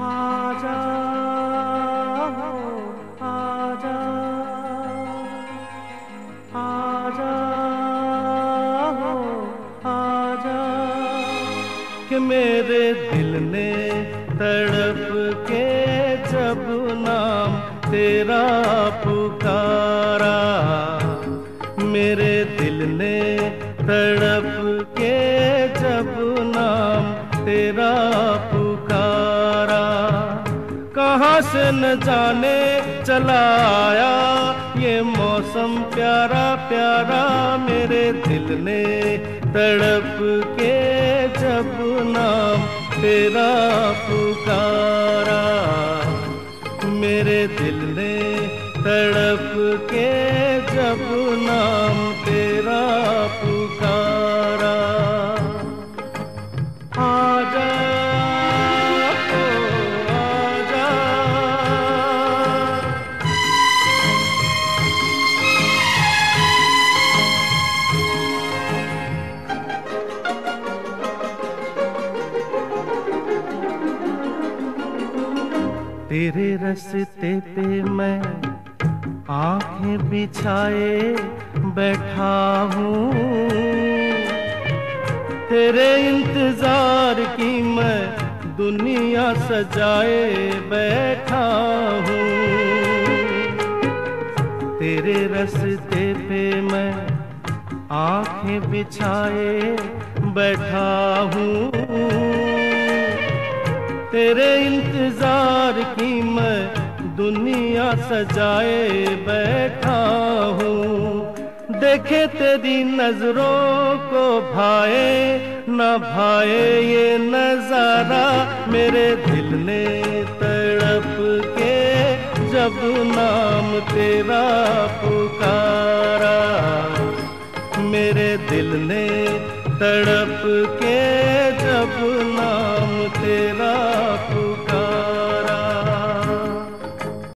आजा आजा आजा आजा कि मेरे दिल ने तड़प के जब नाम तेरा पुकारा, मेरे दिल ने तड़प के जब नाम तेरा पुकारा, कहाँ से न जाने चला आया ये मौसम प्यारा प्यारा, मेरे दिल ने तड़प के जब नाम तेरा पुकारा, मेरे दिल ने तड़प के जब नाम तेरा पुकारा। आजा आजा तेरे रास्ते पे मैं आंखें बिछाए बैठा हूँ, तेरे इंतजार की मैं दुनिया सजाए बैठा हूँ, तेरे रास्ते पे मैं आंखें बिछाए बैठा हूँ, तेरे इंतजार की मैं दुनिया सजाए बैठा हूँ। देखे तेरी नजरों को भाए न भाए ये नजारा, मेरे दिल ने तड़प के जब नाम तेरा पुकारा, मेरे दिल ने तड़प के जब नाम तेरा